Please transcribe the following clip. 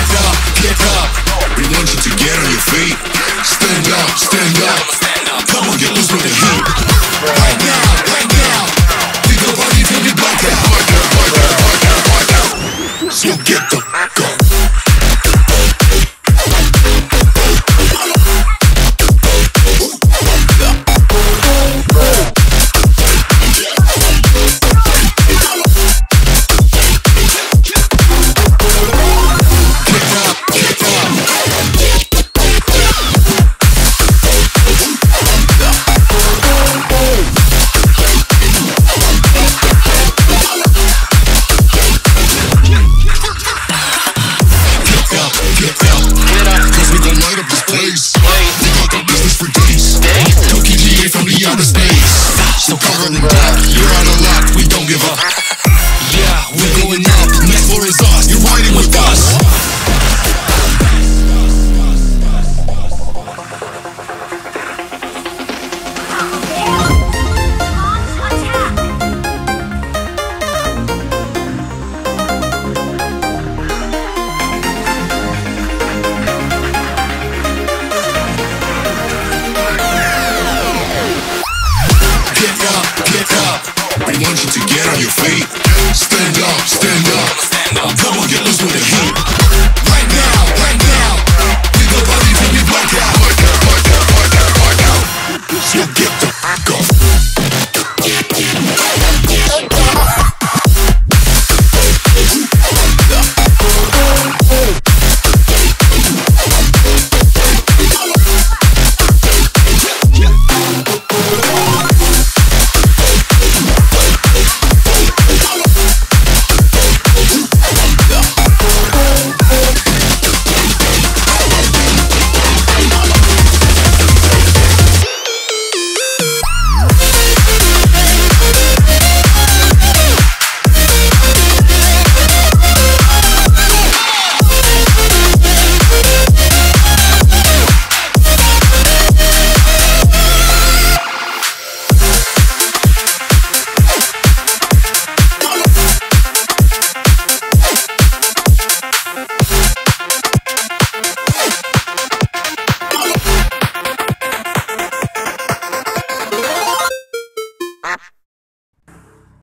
get up. We want you to get on your feet. Stand up, stand up. Come on, get loose with the heat. Right now, right now. Think the body till you black out. So get the